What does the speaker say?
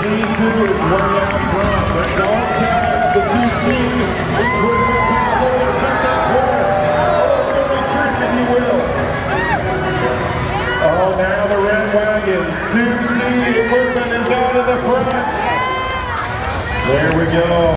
2C2 is way out front, but don't count the 2C equipment pathway is not that far. Oh, the trick, if you will. Oh, now the red wagon, 2C equipment is out of the front. There we go.